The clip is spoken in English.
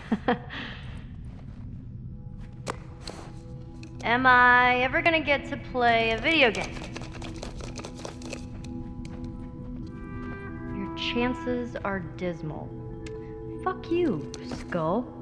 Am I ever gonna get to play a video game? Your chances are dismal. Fuck you, Skull.